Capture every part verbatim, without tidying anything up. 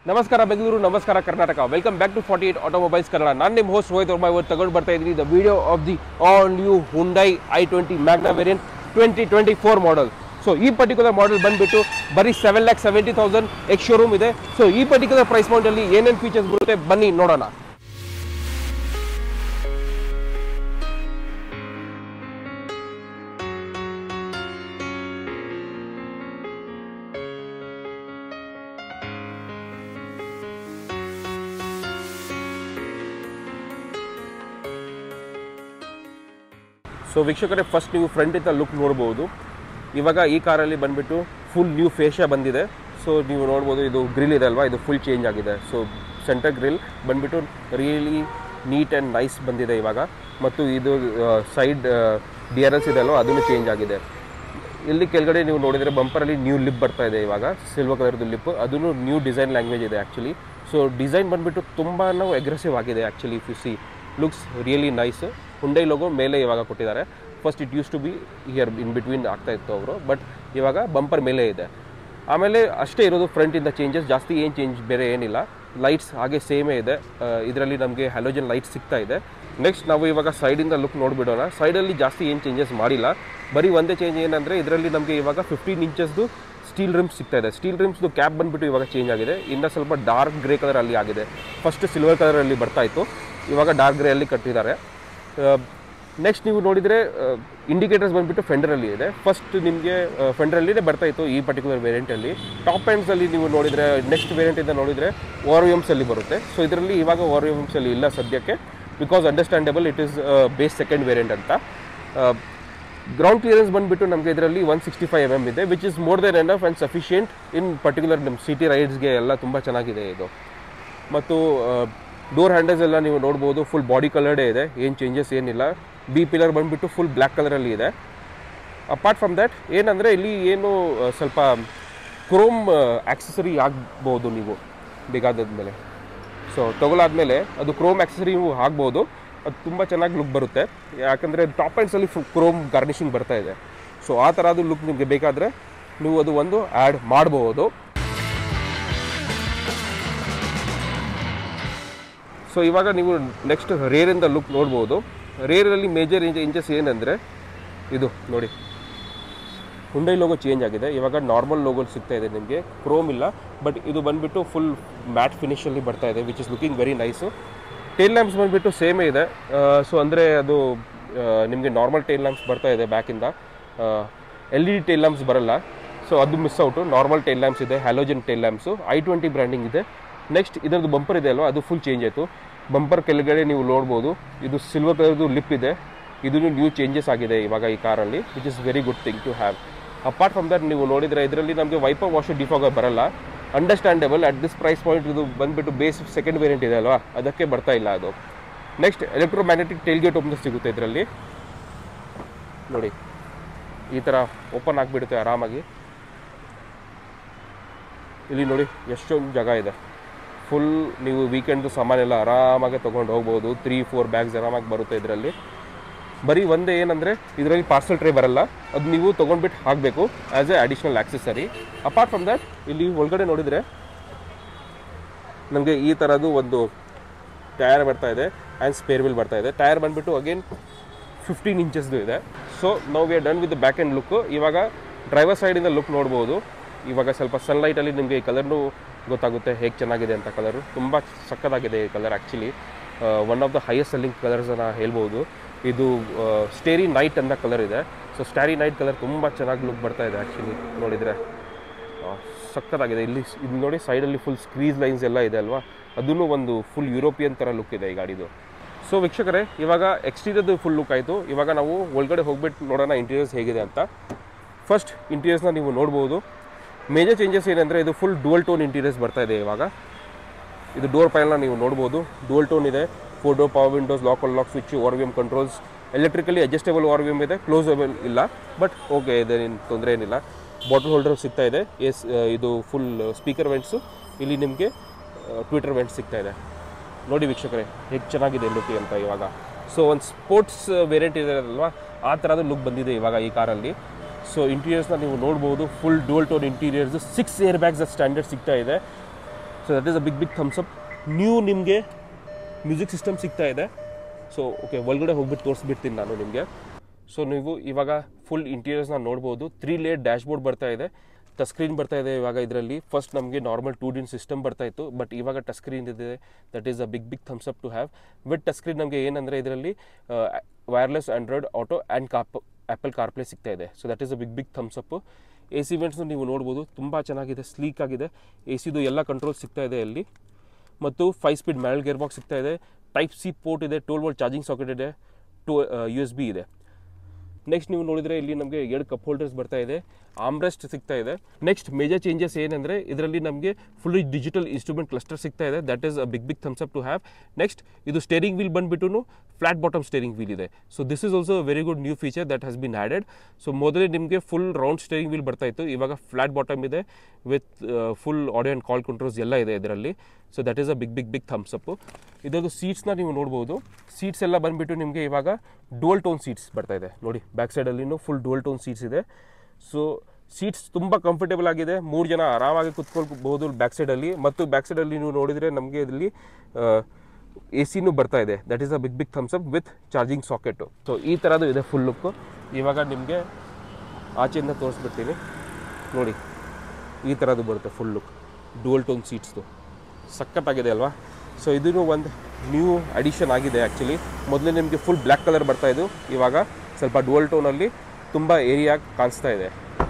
ನಮಸ್ಕಾರ ಬೆಂಗಳೂರು, ನಮಸ್ಕಾರ Karnataka. Welcome back to forty eight automobiles Kannada. ನಾನು ನಿಮ್ಮ ಹೋಸ್ಟ್ ರೋಹಿತ್ ವರ್ಮಾ. ಇವತ್ತು ತಗೊಂಡು ಬರ್ತಾ ಇದ್ದೀನಿ the video of the all new Hyundai i twenty Magna variant twenty twenty four model. So ಈ ಪರ್ಟಿಕ್ಯುಲರ್ ಮಾಡಲ್ ಬಂದುಬಿಟ್ಟು ಬರೀ seven lakh seventy thousand ex showroom ಇದೆ. ಸೊ ಈ ಪರ್ಟಿಕ್ಯುಲರ್ ಪ್ರೈಸ್ ಪಾಯಿಂಟಲ್ಲಿ ಏನೇನು ಫೀಚರ್ಸ್ ಬರುತ್ತೆ ಬನ್ನಿ ನೋಡೋಣ. ಸೊ ವೀಕ್ಷಕರೇ, ಫಸ್ಟ್ ನೀವು ಫ್ರಂಟಿಂದ ಲುಕ್ ನೋಡ್ಬೋದು. ಇವಾಗ ಈ ಕಾರಲ್ಲಿ ಬಂದುಬಿಟ್ಟು ಫುಲ್ ನ್ಯೂ ಫೇಶಿಯಾ ಬಂದಿದೆ. ಸೊ ನೀವು ನೋಡ್ಬೋದು, ಇದು ಗ್ರಿಲ್ ಇದೆ ಅಲ್ವಾ, ಇದು ಫುಲ್ ಚೇಂಜ್ ಆಗಿದೆ. ಸೊ ಸೆಂಟರ್ ಗ್ರಿಲ್ ಬಂದುಬಿಟ್ಟು ರಿಯಲಿ ನೀಟ್ ಆ್ಯಂಡ್ ನೈಸ್ ಬಂದಿದೆ ಇವಾಗ. ಮತ್ತು ಇದು ಸೈಡ್ ಡಿ ಆರ್ ಎಸ್ ಇದೆ ಅಲ್ವಾ, ಅದನ್ನು ಚೇಂಜ್ ಆಗಿದೆ. ಇಲ್ಲಿ ಕೆಳಗಡೆ ನೀವು ನೋಡಿದರೆ ಬಂಪರಲ್ಲಿ ನ್ಯೂ ಲಿಪ್ ಬರ್ತಾ ಇದೆ ಇವಾಗ, ಸಿಲ್ವರ್ ಕಲರ್ದು ಲಿಪ್. ಅದನ್ನು ನ್ಯೂ ಡಿಸೈನ್ ಲ್ಯಾಂಗ್ವೇಜ್ ಇದೆ ಆ್ಯಕ್ಚುಲಿ. ಸೊ ಡಿಸೈನ್ ಬಂದುಬಿಟ್ಟು ತುಂಬಾ ಅಗ್ರೆಸಿವ್ ಆಗಿದೆ actually. If you see looks really nice. Hyundai logo ಮೇಲೆ ಇವಾಗ ಕೊಟ್ಟಿದ್ದಾರೆ. First it use to be here in between ಆಗ್ತಾ ಇತ್ತು ಅವರು, ಬಟ್ ಇವಾಗ ಬಂಪರ್ ಮೇಲೆ ಇದೆ. ಆಮೇಲೆ ಅಷ್ಟೇ ಇರೋದು ಫ್ರಂಟಿಂದ ಚೇಂಜಸ್, ಜಾಸ್ತಿ ಏನು ಚೇಂಜ್ ಬೇರೆ ಏನಿಲ್ಲ. ಲೈಟ್ಸ್ ಹಾಗೆ ಸೇಮೇ ಇದೆ. ಇದರಲ್ಲಿ ನಮಗೆ ಹ್ಯಾಲೋಜನ್ ಲೈಟ್ ಸಿಗ್ತಾ ಇದೆ. ನೆಕ್ಸ್ಟ್ ನಾವು ಇವಾಗ ಸೈಡಿಂದ ಲುಕ್ ನೋಡಿಬಿಡೋಣ. ಸೈಡಲ್ಲಿ ಜಾಸ್ತಿ ಏನು ಚೇಂಜಸ್ ಮಾಡಿಲ್ಲ. ಬರೀ ಒಂದೇ ಚೇಂಜ್ ಏನಂದರೆ ಇದರಲ್ಲಿ ನಮಗೆ ಇವಾಗ ಫಿಫ್ಟೀನ್ ಇಂಚಸ್ದು ಸ್ಟೀಲ್ ರಿಮ್ಸ್ ಸಿಗ್ತಾ ಇದೆ. ಸ್ಟೀಲ್ ರಿಮ್ಸ್ದು ಕ್ಯಾಪ್ ಬಂದುಬಿಟ್ಟು ಇವಾಗ ಚೇಂಜ್ ಆಗಿದೆ. ಇನ್ನು ಸ್ವಲ್ಪ ಡಾರ್ಕ್ ಗ್ರೇ ಕಲರಲ್ಲಿ ಆಗಿದೆ. ಫಸ್ಟ್ ಸಿಲ್ವರ್ ಕಲರಲ್ಲಿ ಬರ್ತಾ ಇತ್ತು, ಇವಾಗ ಡಾರ್ಕ್ ಗ್ರೇಯಲ್ಲಿ ಕಟ್ಟಿದ್ದಾರೆ. ನೆಕ್ಸ್ಟ್ ನೀವು ನೋಡಿದರೆ ಇಂಡಿಕೇಟರ್ಸ್ ಬಂದುಬಿಟ್ಟು ಫೆಂಡರಲ್ಲಿ ಇದೆ. ಫಸ್ಟ್ ನಿಮಗೆ ಫೆಂಡರಲ್ಲಿನೇ ಬರ್ತಾ ಇತ್ತು ಈ ಪರ್ಟಿಕ್ಯುಲರ್ ವೇರಿಯಂಟಲ್ಲಿ. ಟಾಪ್ ಎಂಡ್ಸಲ್ಲಿ ನೀವು ನೋಡಿದರೆ ನೆಕ್ಸ್ಟ್ ವೇರಿಯಂಟಿಂದ ನೋಡಿದರೆ ಓರ್ ಎಮ್ಸಲ್ಲಿ ಬರುತ್ತೆ. ಸೊ ಇದರಲ್ಲಿ ಇವಾಗ ಓರ್ ಎಮ್ಸಲ್ಲಿ ಇಲ್ಲ ಸದ್ಯಕ್ಕೆ, because understandable it is base second variant ಅಂತ. ಗ್ರೌಂಡ್ ಕ್ಲಿಯರೆನ್ಸ್ ಬಂದುಬಿಟ್ಟು ನಮಗೆ ಇದರಲ್ಲಿ one sixty five M M ಇದೆ, which is more than enough and sufficient in particular ನಮ್ಮ ಸಿಟಿ ರೈಡ್ಸ್ಗೆ ಎಲ್ಲ ತುಂಬ ಚೆನ್ನಾಗಿದೆ ಇದು. ಮತ್ತು ಡೋರ್ ಹ್ಯಾಂಡಲ್ಸ್ ಎಲ್ಲ ನೀವು ನೋಡ್ಬೋದು, ಫುಲ್ ಬಾಡಿ ಕಲರ್ಡೇ ಇದೆ, ಏನು ಚೇಂಜಸ್ ಏನಿಲ್ಲ. ಬಿ ಪಿಲ್ಲರ್ ಬಂದುಬಿಟ್ಟು ಫುಲ್ ಬ್ಲ್ಯಾಕ್ ಕಲರಲ್ಲಿ ಇದೆ. ಅಪಾರ್ಟ್ ಫ್ರಮ್ ದ್ಯಾಟ್ ಏನಂದರೆ ಇಲ್ಲಿ ಏನು ಸ್ವಲ್ಪ ಕ್ರೋಮ್ ಆಕ್ಸೆಸರಿ ಆಗ್ಬೋದು ನೀವು ಬೇಕಾದದ್ಮೇಲೆ. ಸೊ ತಗೊಳ್ಳಾದ್ಮೇಲೆ ಅದು ಕ್ರೋಮ್ ಆಕ್ಸೆಸರಿ ನೀವು ಆಗ್ಬೋದು, ಅದು ತುಂಬ ಚೆನ್ನಾಗಿ ಲುಕ್ ಬರುತ್ತೆ. ಯಾಕಂದರೆ ಟಾಪ್ ಎಂಡ್ಸಲ್ಲಿ ಫುಲ್ ಕ್ರೋಮ್ ಗಾರ್ನಿಷಿಂಗ್ ಬರ್ತಾ ಇದೆ. ಸೊ ಆ ಥರದ್ದು ಲುಕ್ ನಿಮಗೆ ಬೇಕಾದರೆ ನೀವು ಅದು ಒಂದು ಆ್ಯಡ್ ಮಾಡ್ಬೋದು. ಸೊ ಇವಾಗ ನೀವು ನೆಕ್ಸ್ಟ್ ರೇರಿಂದ ಲುಕ್ ನೋಡ್ಬೋದು. ರೇರಲ್ಲಿ ಮೇಜರ್ ಚೇಂಜಸ್ ಏನಂದರೆ ಇದು ನೋಡಿ, ಹುಂಡೈ ಲೋಗೋ ಚೇಂಜ್ ಆಗಿದೆ. ಇವಾಗ ನಾರ್ಮಲ್ ಲೋಗೋ ಸಿಗ್ತಾ ಇದೆ ನಿಮಗೆ, ಕ್ರೋಮ್ ಇಲ್ಲ. ಬಟ್ ಇದು ಬಂದುಬಿಟ್ಟು ಫುಲ್ ಮ್ಯಾಟ್ ಫಿನಿಷಲ್ಲಿ ಬರ್ತಾ ಇದೆ, which is looking very nice. Tail lamps ಬಂದುಬಿಟ್ಟು ಸೇಮೇ ಇದೆ. ಸೊ ಅಂದರೆ ಅದು ನಿಮಗೆ ನಾರ್ಮಲ್ ಟೇಲ್ ಲ್ಯಾಂಪ್ಸ್ ಬರ್ತಾ ಇದೆ ಬ್ಯಾಕಿಂದ, L E D tail lamps ಬರೋಲ್ಲ. ಸೊ ಅದು miss out. Normal tail lamps ಇದೆ, halogen tail lamps. I twenty branding ಇದೆ. ನೆಕ್ಸ್ಟ್ ಇದರದ್ದು ಬಂಪರ್ ಇದೆ ಅಲ್ವಾ, ಅದು ಫುಲ್ ಚೇಂಜ್ ಆಯಿತು. ಬಂಪರ್ ಕೆಳಗಡೆ ನೀವು ನೋಡ್ಬೋದು, ಇದು ಸಿಲ್ವರ್ ಕಲರ್ದು ಲಿಪ್ ಇದೆ. ಇದನ್ನು ನ್ಯೂ ಚೇಂಜಸ್ ಆಗಿದೆ ಇವಾಗ ಈ ಕಾರಲ್ಲಿ, which is very good thing to have. Apart from that ನೀವು ನೋಡಿದರೆ ಇದರಲ್ಲಿ ನಮಗೆ ವೈಪರ್ ವಾಷರ್ ಡಿಫಾಗರ್ ಬರಲ್ಲ. Understandable at this price point. ಇದು ಬಂದುಬಿಟ್ಟು ಬೇಸ್ ಸೆಕೆಂಡ್ ವೇರಿಯಂಟ್ ಇದೆ ಅಲ್ವಾ, ಅದಕ್ಕೆ ಬರ್ತಾ ಇಲ್ಲ ಅದು. ನೆಕ್ಸ್ಟ್ ಎಲೆಕ್ಟ್ರೋಮ್ಯಾಗ್ನೆಟಿಕ್ ಟೇಲ್ಗೇಟ್ ಓಪನ್ ಸಿಗುತ್ತೆ ಇದರಲ್ಲಿ. ನೋಡಿ ಈ ಥರ ಓಪನ್ ಆಗಿಬಿಡುತ್ತೆ ಆರಾಮಾಗಿ. ಇಲ್ಲಿ ನೋಡಿ ಎಷ್ಟೊಂದು ಜಾಗ ಇದೆ. ಫುಲ್ ನೀವು ವೀಕೆಂಡ್ದು ಸಾಮಾನೆಲ್ಲ ಆರಾಮಾಗಿ ತೊಗೊಂಡು ಹೋಗ್ಬೋದು. ತ್ರೀ ಫೋರ್ ಬ್ಯಾಗ್ಸ್ ಆರಾಮಾಗಿ ಬರುತ್ತೆ ಇದರಲ್ಲಿ. ಬರೀ ಒಂದೇ ಏನಂದರೆ ಇದರಲ್ಲಿ ಪಾರ್ಸಲ್ ಟ್ರೇ ಬರಲ್ಲ, ಅದು ನೀವು ತೊಗೊಂಡ್ಬಿಟ್ಟು ಹಾಕಬೇಕು as a additional accessory. Apart from that ಇಲ್ಲಿ ಒಳಗಡೆ ನೋಡಿದರೆ ನಮಗೆ ಈ ಥರದ್ದು ಒಂದು ಟಯರ್ ಬರ್ತಾ ಇದೆ ಆ್ಯಂಡ್ ಸ್ಪೇರ್ ವೀಲ್ ಬರ್ತಾ ಇದೆ. ಟಯರ್ ಬಂದುಬಿಟ್ಟು ಅಗೇನ್ ಫಿಫ್ಟೀನ್ ಇಂಚಸ್ದು ಇದೆ. ಸೊ ನಾವು we are done with the back and look. ಇವಾಗ ಡ್ರೈವರ್ ಸೈಡಿಂದ ಲುಕ್ ನೋಡ್ಬೋದು. ಇವಾಗ ಸ್ವಲ್ಪ ಸನ್ಲೈಟಲ್ಲಿ ನಿಮಗೆ ಈ ಕಲರ್ನು ಗೊತ್ತಾಗುತ್ತೆ ಹೇಗೆ ಚೆನ್ನಾಗಿದೆ ಅಂತ. ಕಲರು ತುಂಬ ಸಕ್ಕತ್ತಾಗಿದೆ ಈ colour. Actually one of the highest selling ಕಲರ್ಸನ್ನು ಹೇಳ್ಬೋದು. ಇದು ಸ್ಟೇರಿ ನೈಟ್ ಅಂತ ಕಲರ್ ಇದೆ. ಸೊ ಸ್ಟಾರಿ ನೈಟ್ ಕಲರ್ ತುಂಬ ಚೆನ್ನಾಗಿ ಲುಕ್ ಬರ್ತಾ ಇದೆ ಆ್ಯಕ್ಚುಲಿ. ನೋಡಿದರೆ ಸಕ್ಕತ್ತಾಗಿದೆ. ಇಲ್ಲಿ ಇದು ನೋಡಿ ಸೈಡಲ್ಲಿ ಫುಲ್ ಸ್ಕ್ರೀಸ್ ಲೈನ್ಸ್ ಎಲ್ಲ ಇದೆ ಅಲ್ವಾ, ಅದೂ ಒಂದು ಫುಲ್ ಯುರೋಪಿಯನ್ ಥರ ಲುಕ್ ಇದೆ ಈ ಗಾಡಿದು. ಸೊ ವೀಕ್ಷಕರೇ, ಇವಾಗ ಎಕ್ಸ್ಟೀರಿಯರ್ದು ಫುಲ್ ಲುಕ್ ಆಯಿತು. ಇವಾಗ ನಾವು ಒಳಗಡೆ ಹೋಗ್ಬಿಟ್ಟು ನೋಡೋಣ ಇಂಟೀರಿಯರ್ಸ್ ಹೇಗಿದೆ ಅಂತ. ಫಸ್ಟ್ ಇಂಟೀರಿಯರ್ಸ್ನ ನೀವು ನೋಡ್ಬೋದು. ಮೇಜರ್ ಚೇಂಜಸ್ ಏನಂದರೆ ಇದು ಫುಲ್ ಡುವಲ್ ಟೋನ್ ಇಂಟೀರಿಯರ್ಸ್ ಬರ್ತಾ ಇದೆ ಇವಾಗ. ಇದು ಡೋರ್ ಪ್ಯಾನಲ್ನ ನೀವು ನೋಡ್ಬೋದು, ಡುವಲ್ ಟೋನ್ ಇದೆ. Four door power windows, lock unlock switch, ORVM controls, electrically adjustable ORVM ಇದೆ. ಕ್ಲೋಸಬಲ್ ಇಲ್ಲ, ಬಟ್ ಓಕೆ ಇದೆ, ಏನು ತೊಂದರೆ ಏನಿಲ್ಲ. ಬಾಟಲ್ ಹೋಲ್ಡರ್ ಸಿಗ್ತಾ ಇದೆ. ಎಸ್ ಇದು ಫುಲ್ ಸ್ಪೀಕರ್ ವೆಂಟ್ಸು. ಇಲ್ಲಿ ನಿಮಗೆ ಟ್ವಿಟರ್ ವೆಂಟ್ಸ್ ಸಿಗ್ತಾ ಇದೆ. ನೋಡಿ ವೀಕ್ಷಕರೇ ಹೇಗೆ ಚೆನ್ನಾಗಿದೆ ಲುಕ್ ಅಂತ ಇವಾಗ. ಸೊ ಒಂದು ಸ್ಪೋರ್ಟ್ಸ್ ವೇರಿಯಂಟ್ ಇದೆ ಅಲ್ವಾ, ಆ ಥರದ ಲುಕ್ ಬಂದಿದೆ ಇವಾಗ ಈ ಕಾರಲ್ಲಿ. ಸೊ ಇಂಟೀರಿಯರ್ಸ್ನ ನೀವು ನೋಡ್ಬೋದು, full dual tone interiors. Six air bags standard ಸಿಗ್ತಾ ಇದೆ. So that is a big big thumbs up. New ನಿಮಗೆ ಮ್ಯೂಸಿಕ್ ಸಿಸ್ಟಮ್ ಸಿಗ್ತಾ ಇದೆ. ಸೊ ಓಕೆ, ಒಳಗಡೆ ಹೋಗ್ಬಿಟ್ಟು ತೋರಿಸ್ಬಿಡ್ತೀನಿ ನಾನು ನಿಮಗೆ. ಸೊ ನೀವು ಇವಾಗ ಫುಲ್ ಇಂಟೀರಿಯರ್ಸ್ನ ನೋಡ್ಬೋದು. ತ್ರೀ ಲೇಯರ್ ಡ್ಯಾಶ್ ಬೋರ್ಡ್ ಬರ್ತಾ ಇದೆ, ಟಚ್ ಸ್ಕ್ರೀನ್ ಬರ್ತಾ ಇದೆ ಇವಾಗ ಇದರಲ್ಲಿ. ಫಸ್ಟ್ ನಮಗೆ ನಾರ್ಮಲ್ ಟೂ ಡಿನ್ ಸಿಸ್ಟಮ್ ಬರ್ತಾ ಇತ್ತು, ಬಟ್ ಇವಾಗ ಟಚ್ ಸ್ಕ್ರೀನ್ ಇದೆ. That is a big big thumbs up to have. With touch screen ನಮಗೆ ಏನಂದರೆ ಇದರಲ್ಲಿ wireless Android Auto and cop Apple CarPlay ಸಿಗ್ತಾ ಇದೆ. So that is a big big thumbs up. A C ವೆಂಟ್ಸ್ನು ನೀವು ನೋಡ್ಬೋದು, ತುಂಬ ಚೆನ್ನಾಗಿದೆ, ಸ್ಲೀಕ್ ಆಗಿದೆ. ಎ ಸಿದು ಎಲ್ಲ ಕಂಟ್ರೋಲ್ ಸಿಗ್ತಾ ಇದೆ ಅಲ್ಲಿ. ಮತ್ತು five speed manual gear box ಸಿಗ್ತಾ ಇದೆ. ಟೈಪ್ ಸಿ ಪೋರ್ಟ್ ಇದೆ, ಟ್ವೆಲ್ವ್ ವೋಲ್ಟ್ ಚಾರ್ಜಿಂಗ್ ಸಾಕೆಟ್ ಇದೆ, ಟು ಯು ಎಸ್ ಬಿ ಇದೆ. ನೆಕ್ಸ್ಟ್ ನೀವು ನೋಡಿದರೆ ಇಲ್ಲಿ ನಮಗೆ ಎರಡು ಕಪ್ ಹೋಲ್ಡರ್ಸ್ ಬರ್ತಾ ಇದೆ, ಆಮ್ರೆಸ್ಟ್ ಸಿಗ್ತಾ ಇದೆ. ನೆಕ್ಸ್ಟ್ ಮೇಜರ್ ಚೇಂಜಸ್ ಏನಂದರೆ ಇದರಲ್ಲಿ ನಮಗೆ ಫುಲ್ ಡಿಜಿಟಲ್ ಇನ್ಸ್ಟ್ರೂಮೆಂಟ್ ಕ್ಲಸ್ಟರ್ ಸಿಗ್ತಾ ಇದೆ. That is a big big thumbs up to have. Next ಇದು ಸ್ಟೇರಿಂಗ್ ವೀಲ್ ಬಂದುಬಿಟ್ಟು ಫ್ಲಾಟ್ ಬಾಟಮ್ ಸ್ಟೇರಿಂಗ್ ವೀಲ್ ಇದೆ. So this is also very good new feature that has been added. So ಮೊದಲೇ ನಿಮಗೆ full round steering wheel ಬರ್ತಾ ಇತ್ತು, ಇವಾಗ flat bottom ಇದೆ with full audio and call controls ಎಲ್ಲ ಇದೆ ಇದರಲ್ಲಿ. So that is a big big big thumbs up. ಇದರದ್ದು ಸೀಟ್ಸ್ನ ನೀವು ನೋಡ್ಬೋದು. ಸೀಟ್ಸ್ ಎಲ್ಲ ಬಂದುಬಿಟ್ಟು ನಿಮಗೆ ಇವಾಗ ಡುವಲ್ ಟೋನ್ ಸೀಟ್ಸ್ ಬರ್ತಾ ಇದೆ ನೋಡಿ. ಬ್ಯಾಕ್ ಸೈಡಲ್ಲಿನೂ ಫುಲ್ ಡುವಲ್ ಟೋನ್ ಸೀಟ್ಸ್ ಇದೆ. ಸೊ ಸೀಟ್ಸ್ ತುಂಬ ಕಂಫರ್ಟೇಬಲ್ ಆಗಿದೆ, ಮೂರು ಜನ ಆರಾಮಾಗಿ ಕುತ್ಕೊಳ್ಬಹುದು ಬ್ಯಾಕ್ ಸೈಡಲ್ಲಿ. ಮತ್ತು ಬ್ಯಾಕ್ ಸೈಡಲ್ಲಿ ನೀವು ನೋಡಿದರೆ ನಮಗೆ ಇದರಲ್ಲಿ ಎ ಸಿನೂ ಬರ್ತಾ ಇದೆ. That is a big big thumbs up with charging socket. So ಈ ಥರದ್ದು ಇದೆ ಫುಲ್ ಲುಕ್ಕು. ಇವಾಗ ನಿಮಗೆ ಆಚೆಯಿಂದ ತೋರಿಸ್ಬಿಡ್ತೀನಿ ನೋಡಿ. ಈ ಥರದ್ದು ಬರುತ್ತೆ ಫುಲ್ ಲುಕ್, ಡುವಲ್ ಟೋನ್ ಸೀಟ್ಸ್ದು. ಸಖತ್ತಾಗಿದೆ ಅಲ್ವಾ? ಸೊ ಇದೂ ಒಂದು ನ್ಯೂ ಅಡಿಷನ್ ಆಗಿದೆ ಆ್ಯಕ್ಚುಲಿ. ಮೊದಲೇ ನಿಮಗೆ ಫುಲ್ ಬ್ಲ್ಯಾಕ್ ಕಲರ್ ಬರ್ತಾಯಿದ್ದು, ಇವಾಗ ಸ್ವಲ್ಪ ಡುವಲ್ ಟೋನಲ್ಲಿ ತುಂಬ ಏರಿಯಾ ಕಾಣಿಸ್ತಾ ಇದೆ.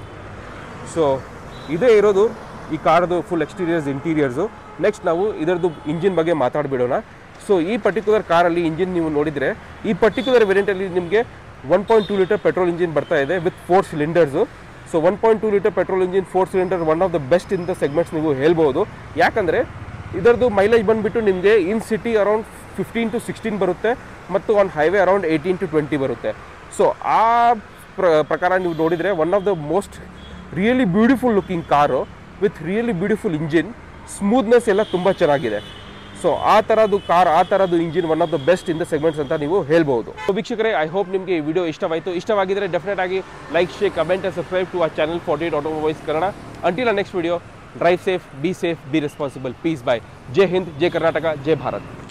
ಸೊ ಇದೇ ಇರೋದು ಈ ಕಾರ್ದು ಫುಲ್ ಎಕ್ಸ್ಟೀರಿಯರ್ಸ್ ಇಂಟೀರಿಯರ್ಸು. ನೆಕ್ಸ್ಟ್ ನಾವು ಇದರದ್ದು ಇಂಜಿನ್ ಬಗ್ಗೆ ಮಾತಾಡಿಬಿಡೋಣ. ಸೊ ಈ ಪರ್ಟಿಕ್ಯುಲರ್ ಕಾರಲ್ಲಿ ಇಂಜಿನ್ ನೀವು ನೋಡಿದರೆ, ಈ ಪರ್ಟಿಕ್ಯುಲರ್ ವೇರಿಯಂಟಲ್ಲಿ ನಿಮಗೆ one point two litre petrol engine ಬರ್ತಾ ಇದೆ with four cylinders. So one point two litre petrol engine four cylinder one of the best in the segments ನೀವು ಹೇಳ್ಬೋದು. ಯಾಕಂದರೆ ಇದರದ್ದು ಮೈಲೇಜ್ ಬಂದುಬಿಟ್ಟು ನಿಮಗೆ in city around fifteen to sixteen ಬರುತ್ತೆ, ಮತ್ತು on highway around eighteen to twenty ಬರುತ್ತೆ. So ಆ ಪ್ರ ಪ್ರಕಾರ ನೀವು ನೋಡಿದರೆ one of the most really beautiful looking car with really beautiful engine. Smoothness ಎಲ್ಲ ತುಂಬ ಚೆನ್ನಾಗಿದೆ. ಸೊ ಆ ಥರದ್ದು ಕಾರ್, ಆ ಥರದ್ದು engine one of the best in the segments ಅಂತ ನೀವು ಹೇಳ್ಬೋದು. ಸೊ ವೀಕ್ಷಕರೇ, ಐ ಹೋಪ್ ನಿಮಗೆ ಈ ವಿಡಿಯೋ ಇಷ್ಟವಾಯಿತು. ಇಷ್ಟವಾಗಿದ್ದರೆ ಡೆಫಿನೆಟ್ ಆಗಿ like, share, comment and subscribe to our channel forty eight automobiles Kannada. Until next video, drive safe, be safe, be responsible. Peace bye. ಜೈ ಹಿಂದ್, ಜೈ ಕರ್ನಾಟಕ, ಜೈ ಭಾರತ್.